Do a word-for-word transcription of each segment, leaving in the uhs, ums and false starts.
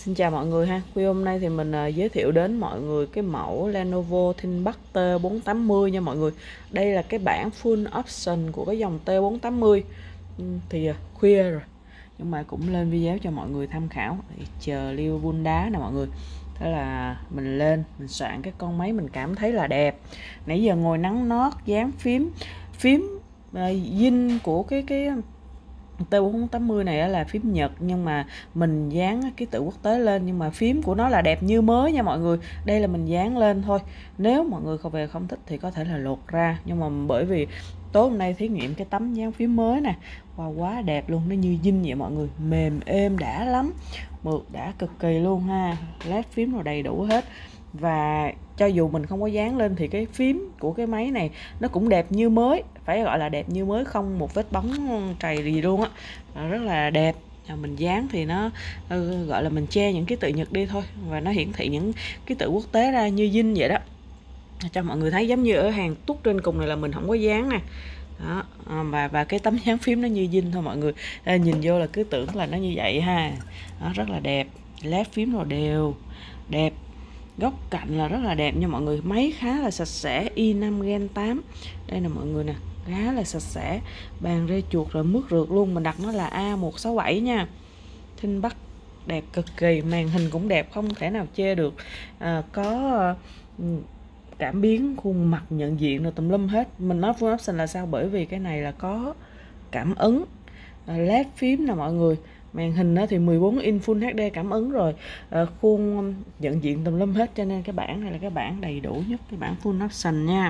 Xin chào mọi người ha. Khuya hôm nay thì mình uh, giới thiệu đến mọi người cái mẫu Lenovo ThinkPad T bốn tám mươi nha mọi người. Đây là cái bản full option của cái dòng T bốn tám mươi. uhm, Thì uh, khuya rồi nhưng mà cũng lên video cho mọi người tham khảo. Thì chờ liêu buôn đá nè mọi người. Thế là mình lên, mình soạn cái con máy mình cảm thấy là đẹp. Nãy giờ ngồi nắng nót, dán phím Phím uh, zin của cái cái T bốn tám mươi này là phím Nhật, nhưng mà mình dán ký tự quốc tế lên, nhưng mà phím của nó là đẹp như mới nha mọi người. Đây là mình dán lên thôi, nếu mọi người không về không thích thì có thể là lột ra, nhưng mà bởi vì tối hôm nay thí nghiệm cái tấm dán phím mới nè, wow, quá đẹp luôn, nó như zin vậy mọi người, mềm êm đã lắm, mượt đã cực kỳ luôn ha. Led phím rồi đầy đủ hết. Và cho dù mình không có dán lên thì cái phím của cái máy này nó cũng đẹp như mới, phải gọi là đẹp như mới, không một vết bóng trầy gì luôn á, rất là đẹp. Mình dán thì nó uh, gọi là mình che những ký tự Nhật đi thôi, và nó hiển thị những ký tự quốc tế ra như zin vậy đó, cho mọi người thấy giống như ở hàng tút trên cùng này là mình không có dán nè. Đó, và và cái tấm dán phím nó như zin thôi mọi người, à, nhìn vô là cứ tưởng là nó như vậy ha. Nó rất là đẹp, led phím rồi đều đẹp, góc cạnh là rất là đẹp nha mọi người. Máy khá là sạch sẽ, i năm Gen tám. Đây nè mọi người nè, khá là sạch sẽ, bàn rê chuột rồi mướt rượt luôn. Mình đặt nó là A một sáu bảy nha. ThinkPad đẹp cực kỳ, màn hình cũng đẹp, không thể nào chê được. à, Có uh, cảm biến khuôn mặt, nhận diện rồi tùm lum hết. Mình nói full option là sao? Bởi vì cái này là có cảm ứng uh, led phím nè mọi người. Màn hình đó thì mười bốn inch Full hát đê cảm ứng rồi, à, khuôn nhận diện tùm lum hết, cho nên cái bản này là cái bản đầy đủ nhất, cái bản full option nha.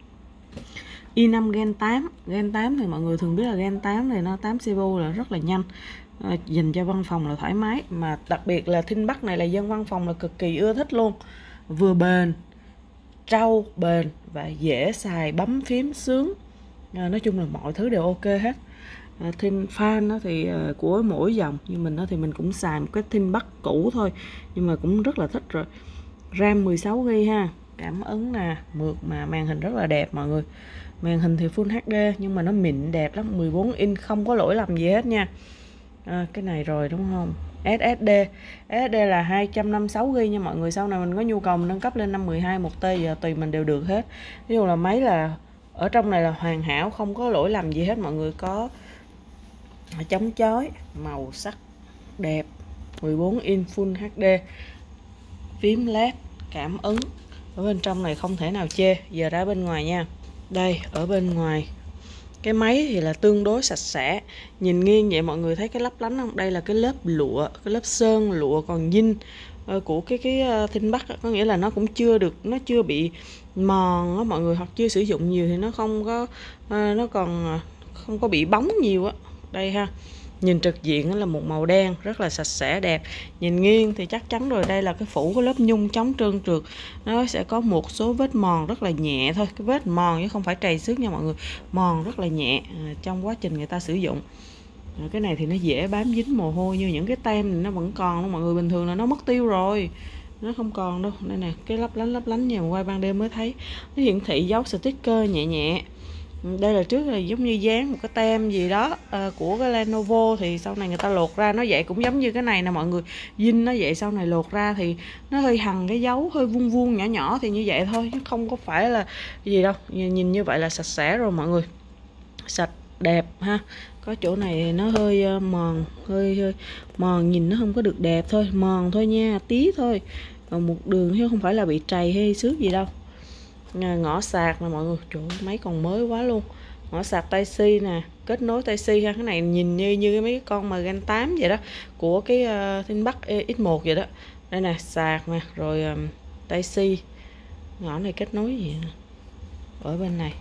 i năm Gen tám. Gen tám thì mọi người thường biết là Gen tám thì nó tám xê pê u là rất là nhanh, à, dành cho văn phòng là thoải mái, mà đặc biệt là ThinkPad này là dân văn phòng là cực kỳ ưa thích luôn. Vừa bền, trâu bền và dễ xài, bấm phím sướng, à, nói chung là mọi thứ đều ok hết. À, thêm fan đó thì uh, của mỗi dòng, như mình đó thì mình cũng xài một cái ThinkPad cũ thôi, nhưng mà cũng rất là thích rồi. RAM mười sáu gi ga bai ha, cảm ứng nè, mượt mà màn hình rất là đẹp mọi người. Màn hình thì Full hát đê nhưng mà nó mịn đẹp lắm, mười bốn inch không có lỗi lầm gì hết nha. À, cái này rồi đúng không? ét ét đê. ét ét đê là hai trăm năm mươi sáu gi ga bai nha mọi người. Sau này mình có nhu cầu mình nâng cấp lên năm mười hai một tê giờ tùy mình đều được hết. Ví dụ là máy là ở trong này là hoàn hảo, không có lỗi lầm gì hết mọi người. Có chống chói, màu sắc đẹp, mười bốn inch Full hát đê, phím led, cảm ứng. Ở bên trong này không thể nào chê. Giờ ra bên ngoài nha. Đây, ở bên ngoài cái máy thì là tương đối sạch sẽ. Nhìn nghiêng vậy mọi người thấy cái lấp lánh không? Đây là cái lớp lụa, cái lớp sơn lụa còn zin của cái cái ThinkPad, có nghĩa là nó cũng chưa được, nó chưa bị mòn á mọi người, hoặc chưa sử dụng nhiều thì nó không có, nó còn không có bị bóng nhiều á. Đây ha, nhìn trực diện là một màu đen rất là sạch sẽ đẹp. Nhìn nghiêng thì chắc chắn rồi, đây là cái phủ của lớp nhung chống trơn trượt, nó sẽ có một số vết mòn rất là nhẹ thôi, cái vết mòn chứ không phải trầy xước nha mọi người, mòn rất là nhẹ à, trong quá trình người ta sử dụng. À, cái này thì nó dễ bám dính mồ hôi, như những cái tem thì nó vẫn còn đó mọi người, bình thường là nó mất tiêu rồi, nó không còn đâu. Đây nè, cái lấp lánh lấp lánh nha, quay ban đêm mới thấy, nó hiển thị dấu sticker nhẹ nhẹ. Đây là trước là giống như dán một cái tem gì đó à, của cái Lenovo, thì sau này người ta lột ra nó vậy, cũng giống như cái này nè mọi người, zin nó vậy, sau này lột ra thì nó hơi hằn cái dấu, hơi vuông vuông nhỏ nhỏ thì như vậy thôi, chứ không có phải là gì đâu. Nhìn như vậy là sạch sẽ rồi mọi người, sạch đẹp ha. Có chỗ này nó hơi uh, mòn, hơi hơi mòn, nhìn nó không có được đẹp thôi, mòn thôi nha, tí thôi, còn một đường chứ không phải là bị trầy hay xước gì đâu. Ngõ sạc nè mọi người, chỗ máy còn mới quá luôn. Ngõ sạc Type-C nè, kết nối Type-C ha. Cái này nhìn như như cái mấy cái con mà Gen tám vậy đó, của cái uh, ThinkPad X một vậy đó. Đây nè, sạc nè, rồi um, Type-C. Ngõ này kết nối gì nè, ở bên này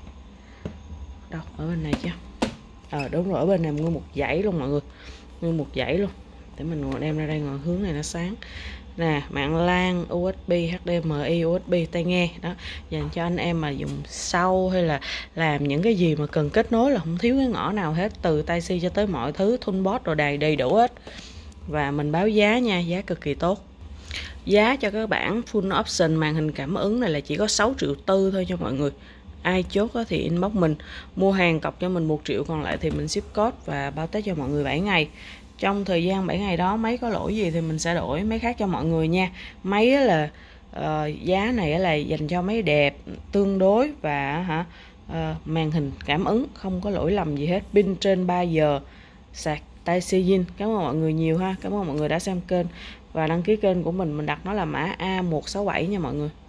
đâu, ở bên này chứ. Ờ à, đúng rồi, ở bên này nguyên một dãy luôn mọi người, nguyên một dãy luôn. Để mình ngồi đem ra đây, ngồi hướng này nó sáng nè. Mạng LAN, u ét bê, hát đê em i, u ét bê, tai nghe đó, dành cho anh em mà dùng sau hay là làm những cái gì mà cần kết nối là không thiếu cái ngõ nào hết, từ Type-C cho tới mọi thứ, toolbox rồi đầy đầy đủ hết. Và mình báo giá nha, giá cực kỳ tốt. Giá cho các bản full option màn hình cảm ứng này là chỉ có sáu triệu tư thôi cho mọi người. Ai chốt thì inbox mình, mua hàng cọc cho mình một triệu, còn lại thì mình ship code và bao Tết cho mọi người bảy ngày. trong thời gian bảy ngày đó máy có lỗi gì thì mình sẽ đổi máy khác cho mọi người nha. Máy là uh, giá này là dành cho máy đẹp tương đối và hả uh, màn hình cảm ứng không có lỗi lầm gì hết, pin trên ba giờ, sạc Type-C zin. Cảm ơn mọi người nhiều ha, cảm ơn mọi người đã xem kênh và đăng ký kênh của mình. Mình đặt nó là mã A một sáu bảy nha mọi người.